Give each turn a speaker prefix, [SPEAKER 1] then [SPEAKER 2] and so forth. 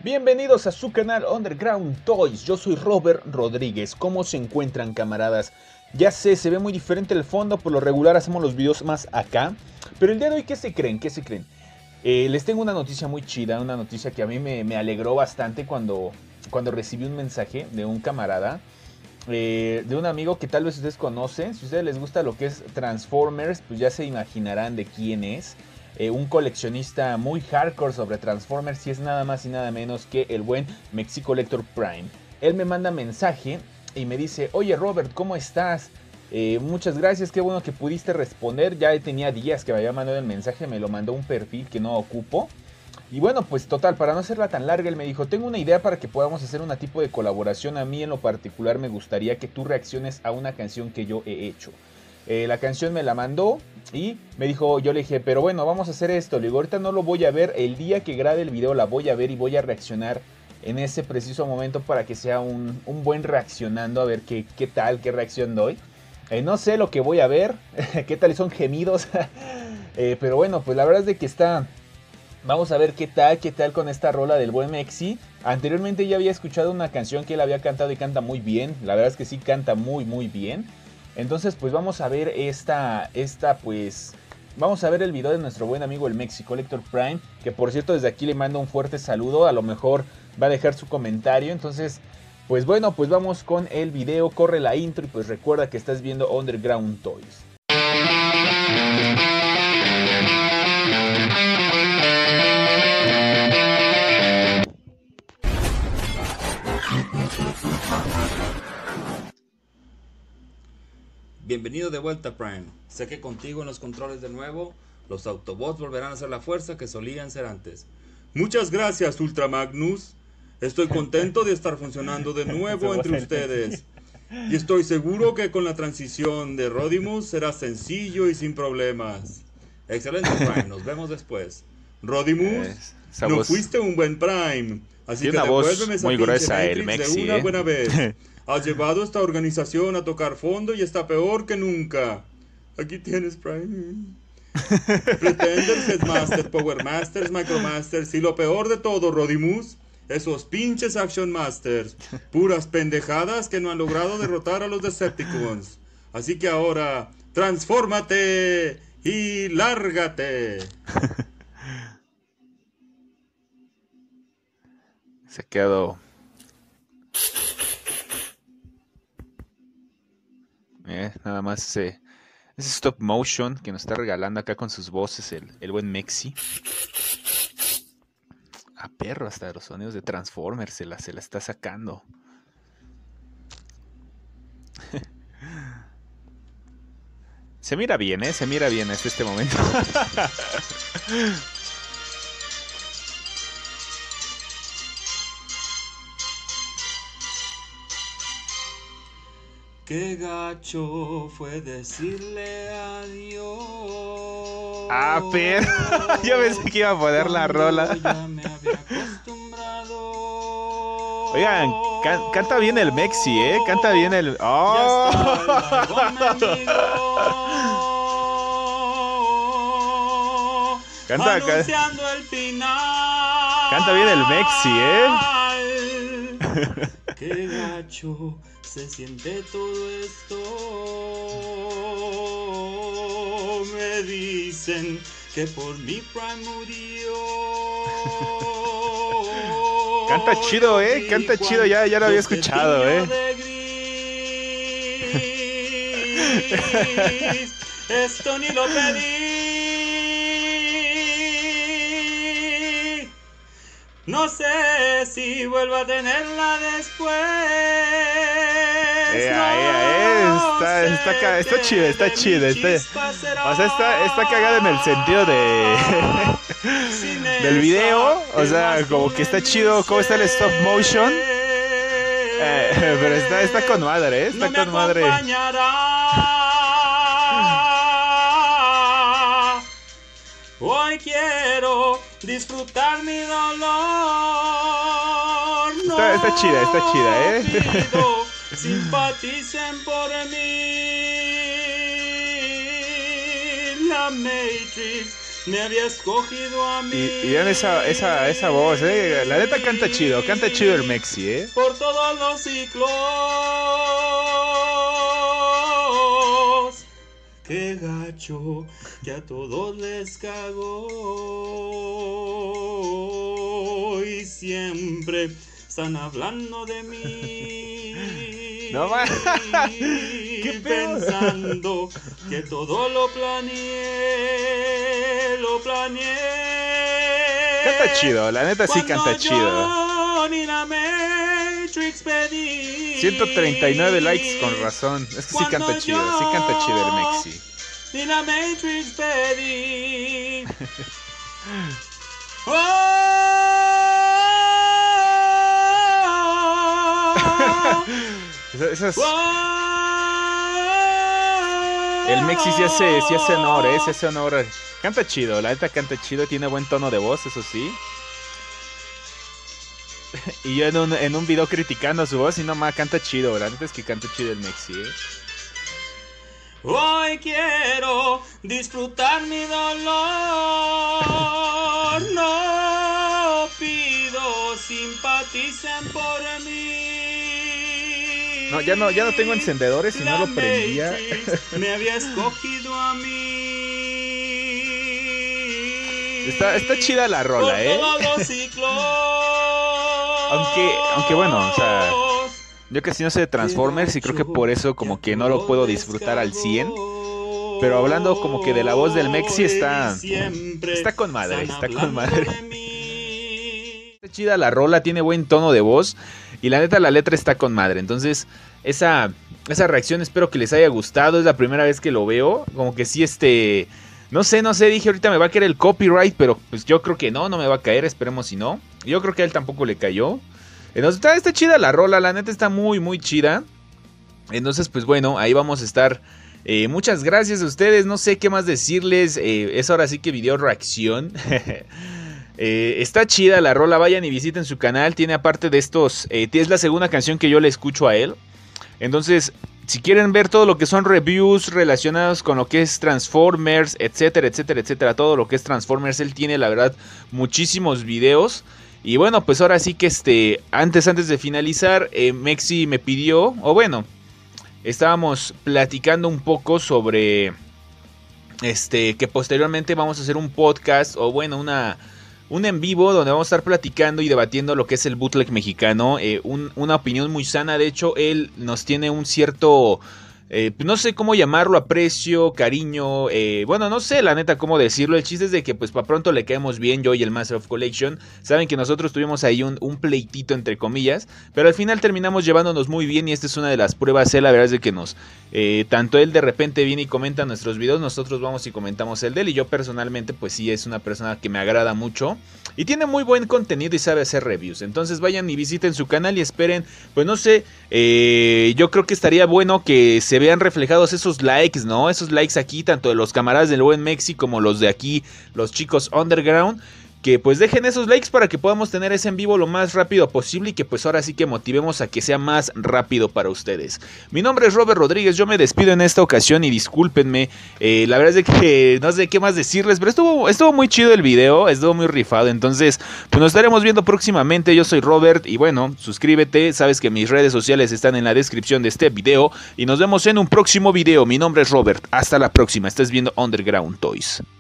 [SPEAKER 1] Bienvenidos a su canal Underground Toys. Yo soy Robert Rodríguez. ¿Cómo se encuentran, camaradas? Ya sé, se ve muy diferente el fondo. Por lo regular hacemos los videos más acá. Pero el día de hoy, ¿qué se creen? Les tengo una noticia muy chida. Una noticia que a mí me alegró bastante cuando recibí un mensaje de un camarada. De un amigo que tal vez ustedes conocen. Si a ustedes les gusta lo que es Transformers, pues ya se imaginarán de quién es. Un coleccionista muy hardcore sobre Transformers, y es nada más y nada menos que el buen Mexicollector Prime. Él me manda mensaje y me dice: oye Robert, ¿cómo estás? Muchas gracias, qué bueno que pudiste responder. Ya tenía días que me había mandado el mensaje, me lo mandó un perfil que no ocupo. Y bueno, pues total, para no hacerla tan larga, él me dijo: tengo una idea para que podamos hacer un tipo de colaboración. A mí en lo particular me gustaría que tú reacciones a una canción que yo he hecho. La canción me la mandó y me dijo, yo le dije, pero bueno, vamos a hacer esto. Le digo, ahorita no lo voy a ver, el día que grabe el video la voy a ver y voy a reaccionar en ese preciso momento para que sea un buen reaccionando, a ver qué tal, qué reacción doy. No sé lo que voy a ver, qué tal son gemidos, pero bueno, pues la verdad es de que está... Vamos a ver qué tal con esta rola del buen Mexi. Anteriormente ya había escuchado una canción que él había cantado y canta muy bien, la verdad es que sí canta muy bien. Entonces pues vamos a ver vamos a ver el video de nuestro buen amigo el Mexicollector Prime, que por cierto desde aquí le mando un fuerte saludo, a lo mejor va a dejar su comentario. Entonces pues bueno, pues vamos con el video, corre la intro y pues recuerda que estás viendo Underground Toys.
[SPEAKER 2] Bienvenido de vuelta, Prime. Sé que contigo en los controles de nuevo, los Autobots volverán a ser la fuerza que solían ser antes. Muchas gracias, Ultra Magnus. Estoy contento de estar funcionando de nuevo entre ustedes. Y estoy seguro que con la transición de Rodimus será sencillo y sin problemas. Excelente, Prime. Nos vemos después. Rodimus, no fuiste un buen Prime. Así que devuélveme esa pinche Matrix de una buena vez. Has llevado esta organización a tocar fondo y está peor que nunca. Aquí tienes, Prime. Pretenders, Headmaster, Power Masters, Micromasters y lo peor de todo, Rodimus, esos pinches Action Masters. Puras pendejadas que no han logrado derrotar a los Decepticons. Así que ahora, transfórmate y lárgate.
[SPEAKER 1] Se quedó... nada más ese stop motion que nos está regalando acá con sus voces el buen Mexi. A perro, hasta los sonidos de Transformers se la está sacando. Se mira bien, se mira bien hasta este momento.
[SPEAKER 2] Qué gacho fue decirle adiós.
[SPEAKER 1] Ah, pero yo pensé que iba a poner la rola.
[SPEAKER 2] Ya me había acostumbrado.
[SPEAKER 1] Oigan, canta bien el Mexi, canta bien el... ¡Oh! Canta
[SPEAKER 2] el final.
[SPEAKER 1] Canta bien el Mexi,
[SPEAKER 2] Qué gacho se siente todo esto. Me dicen que por mi Prime murió.
[SPEAKER 1] Canta chido, canta chido, ya lo había escuchado,
[SPEAKER 2] Esto ni lo pedí. No sé si vuelvo a tenerla después.
[SPEAKER 1] Está chida, está chida. O sea, está cagada en el sentido de del video. O sea, como que está chido cómo está el stop motion. Pero está con madre, está con madre.
[SPEAKER 2] Hoy quiero disfrutar mi dolor.
[SPEAKER 1] Está chida,
[SPEAKER 2] Pido, simpaticen por mí. La Matrix me había escogido a mí.
[SPEAKER 1] Y vean esa voz, la neta canta chido el Mexi,
[SPEAKER 2] Por todos los ciclos. Qué gacho que a todos les cagó. Y siempre están hablando de mí.
[SPEAKER 1] No más. ¿Qué pedo?
[SPEAKER 2] Pensando que todo lo planeé.
[SPEAKER 1] Canta chido, la neta sí canta chido.
[SPEAKER 2] Ni la Matrix pedí.
[SPEAKER 1] 139 likes con razón. Es que sí canta chido el Mexi.
[SPEAKER 2] Ni la Matrix pedí.
[SPEAKER 1] Esas... El Mexi sí hace honor, se hace honor. Canta chido, la neta canta chido, tiene buen tono de voz, eso sí. Y yo en un video criticando su voz y nomás canta chido, la neta es que canta chido el Mexi,
[SPEAKER 2] Hoy quiero disfrutar mi dolor. No pido simpaticen por mí.
[SPEAKER 1] No, ya no tengo encendedores y no lo prendía.
[SPEAKER 2] Me había escogido a mí.
[SPEAKER 1] Está chida la rola, Aunque bueno, o sea, yo casi no sé de Transformers y creo que por eso como que no lo puedo disfrutar al 100. Pero hablando como que de la voz del Mexi está con madre, Está chida la rola, tiene buen tono de voz y la neta la letra está con madre. Entonces esa reacción espero que les haya gustado. Es la primera vez que lo veo. Como que sí no sé, dije ahorita me va a caer el copyright, pero pues yo creo que no me va a caer, esperemos si no. Yo creo que a él tampoco le cayó. Entonces está chida la rola, la neta está muy muy chida. Entonces pues bueno, ahí vamos a estar. Muchas gracias a ustedes, no sé qué más decirles. Es ahora sí que video reacción. Está chida la rola, vayan y visiten su canal. Tiene aparte de estos, es la segunda canción que yo le escucho a él. Entonces, si quieren ver todo lo que son reviews relacionados con lo que es Transformers, etcétera, todo lo que es Transformers, él tiene la verdad muchísimos videos. Y bueno, pues ahora sí que antes de finalizar, Mexi me pidió, o bueno, estábamos platicando un poco sobre que posteriormente vamos a hacer un podcast, o bueno, un en vivo donde vamos a estar platicando y debatiendo lo que es el bootleg mexicano. Una opinión muy sana. De hecho, él nos tiene un cierto, no sé cómo llamarlo, aprecio, cariño. Bueno, no sé la neta cómo decirlo. El chiste es de que pues para pronto le caemos bien, yo y el Master of Collection. Saben que nosotros tuvimos ahí un pleitito entre comillas, pero al final terminamos llevándonos muy bien y esta es una de las pruebas. La verdad es de que tanto él de repente viene y comenta nuestros videos, nosotros vamos y comentamos el de él, y yo personalmente pues sí es una persona que me agrada mucho y tiene muy buen contenido y sabe hacer reviews. Entonces vayan y visiten su canal y esperen, pues no sé, yo creo que estaría bueno que se vean reflejados esos likes, ¿no? Esos likes aquí, tanto de los camaradas del buen Mexi como los de aquí, los chicos underground. Que pues dejen esos likes para que podamos tener ese en vivo lo más rápido posible y que pues ahora sí que motivemos a que sea más rápido para ustedes. Mi nombre es Robert Rodríguez, yo me despido en esta ocasión y discúlpenme, la verdad es de que no sé qué más decirles, pero estuvo muy chido el video, estuvo muy rifado, entonces pues nos estaremos viendo próximamente. Yo soy Robert y bueno, suscríbete, sabes que mis redes sociales están en la descripción de este video y nos vemos en un próximo video. Mi nombre es Robert, hasta la próxima, estás viendo Underground Toys.